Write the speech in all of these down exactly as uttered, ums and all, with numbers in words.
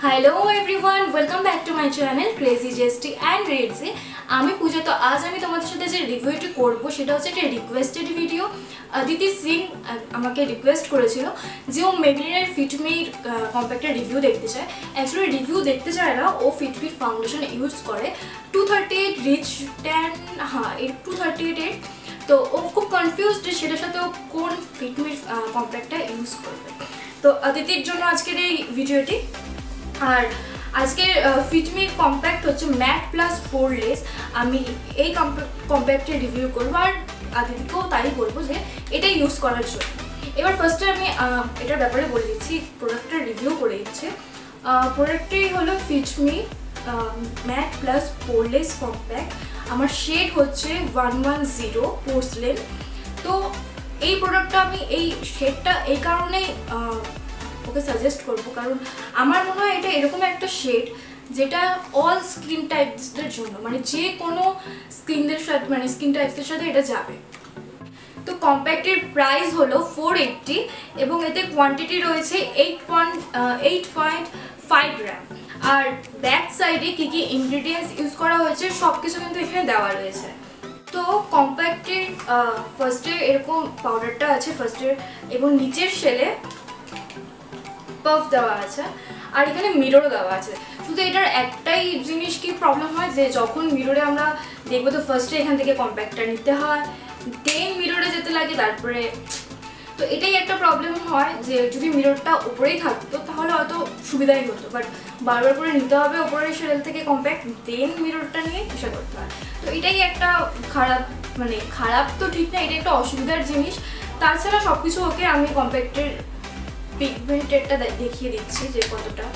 Hello everyone welcome back to my channel crazy जेस्टी and रेडजी আমি পূজা। তো আজ আমি তোমাদের সাথে যে রিভিউটি করব সেটা হচ্ছে একটা রিকোয়েস্টেড ভিডিও। অদিতি সিং আমাকে রিকোয়েস্ট করেছিল যে ও মেবলিনের ফিটমির কম্প্যাক্টের রিভিউ দেখতে চায়। অ্যাকচুয়ালি রিভিউ দেখতে চায় না, ও ফিটমির ফাউন্ডেশন ইউজ করে two thirty eight rich tan হ্যাঁ এই টু থার্টি এইট এইট তো ও খুব কনফিউজড যে সেটার সাথে ও কোন ফিটমির কম্প্যাক্টটা ইউজ করবে। তো অদিতির জন্য আজকের এই ভিডিওটি। আর আজকের ফিটমির কম্প্যাক্ট হচ্ছে ম্যাট প্লাস পোরলেস। আমি এই কম্প্যাক্টের রিভিউ করবো আর আদিতিকেও তাই বলবো যে এটা ইউজ করার জন্য। এবার ফার্স্টে আমি এটার ব্যাপারে বলে দিচ্ছি, প্রোডাক্টটার রিভিউ করে দিচ্ছি। প্রোডাক্টটি হলো fit me matte plus poreless compact. আমার শেড হচ্ছে ওয়ান ওয়ান জিরো পোর্সলেন। তো এই প্রোডাক্টটা আমি এই শেডটা এই কারণেই ওকে সাজেস্ট করবো, কারণ আমার মনে হয় এটা এরকম একটা শেড যেটা অল স্কিন টাইপসদের জন্য, মানে যে কোনো স্কিনদের সাথে মানে স্কিন টাইপসের সাথে এটা যাবে। তো কম্প্যাক্টের প্রাইস হলো ফোর এইটটি এবং এতে কোয়ান্টিটি রয়েছে eight point eight point five gram. আর ব্যাক সাইডে কী কী ইনগ্রিডিয়েন্টস ইউজ করা হয়েছে সব কিছু কিন্তু এখানে দেওয়া রয়েছে। তো কম্প্যাক্টের ফার্স্টে এরকম পাউডারটা আছে ফার্স্টের, এবং নিচের শেলে পাফ দেওয়া আছে আর এখানে মিররও দেওয়া আছে। শুধু এটার একটাই জিনিস কি প্রবলেম হয় যে যখন মিররে আমরা দেখবো তো ফার্স্টে এখান থেকে কম্প্যাক্টটা নিতে হয়, দেন মিররে যেতে লাগে, তারপরে তো এটাই একটা প্রবলেম হয় যে যদি মিররটা উপরেই থাকতো তাহলে হয়তো সুবিধাই হতো, বাট বারবার করে নিতে হবে উপরের শেল থেকে কম্প্যাক্ট, দেন মিররটা নিয়ে চেষ্টা করতে হয়। তো এটাই একটা খারাপ, মানে খারাপ তো ঠিক না, এটা একটা অসুবিধার জিনিস। তাছাড়া সব কিছু ওকে। আমি কম্প্যাক্টের পিগমেন্টেডটা দেখিয়ে দিচ্ছি যে কতটা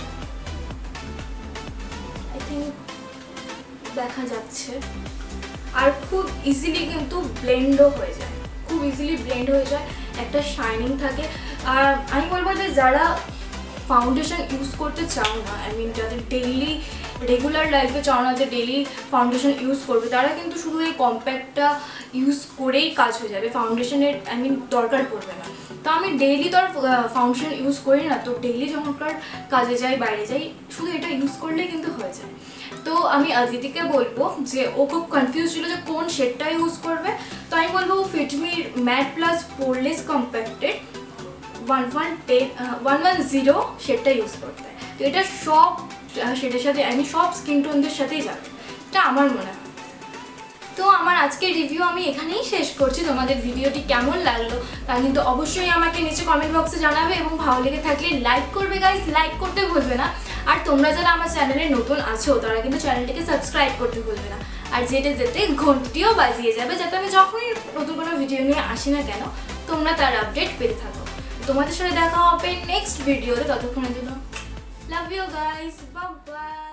আই থিঙ্ক দেখা যাচ্ছে। আর খুব ইজিলি কিন্তু ব্লেন্ডও হয়ে যায়, খুব ইজিলি ব্লেন্ড হয়ে যায়, একটা শাইনিং থাকে। আর আমি বলবো যে যারা ফাউন্ডেশন ইউজ করতে চাও না, আই মিন যাদের ডেইলি রেগুলার লাইফে চাও না যে ডেইলি ফাউন্ডেশন ইউজ করবে, তারা কিন্তু শুধু এই কম্প্যাক্টটা ইউজ করেই কাজ হয়ে যাবে, ফাউন্ডেশনের আই মিন দরকার পড়বে না। তো আমি ডেইলি তো আর ফাউন্ডেশন ইউজ করি না, তো ডেইলি যখনকার কাজে যাই বাইরে যাই শুধু এটা ইউজ করলেই কিন্তু হয়ে যায়। তো আমি অদিতিকে বলবো যে ও খুব কনফিউজ ছিল যে কোন শেডটা ইউজ করবে, তো আমি বলবো ফিটমির ম্যাট প্লাস পোরলেস কম্প্যাক্টেড one one ten one one zero শেডটা ইউজ করতে। তো এটা সব শেডের সাথে আমি সব স্কিন টোনদের সাথেই যাবে, এটা আমার মনে হয়। তো আমার আজকের রিভিউ আমি এখানেই শেষ করছি। তোমাদের ভিডিওটি কেমন লাগলো তা কিন্তু অবশ্যই আমাকে নিচে কমেন্ট বক্সে জানাবে, এবং ভালো লেগে থাকলে লাইক করবে গাইস, লাইক করতে ভুলবে না। আর তোমরা যারা আমার চ্যানেলে নতুন আছো তারা কিন্তু চ্যানেলটিকে সাবস্ক্রাইব করতে ভুলবে না, আর যেটা যেতে ঘন্টিও বাজিয়ে যাবে, যাতে আমি যখনই নতুন কোনো ভিডিও নিয়ে আসি না কেন তোমরা তার আপডেট পেতে থাকো। তোমাদের সাথে দেখা হবে নেক্সট ভিডিওতে, ততক্ষণের জন্য love you guys, bye by.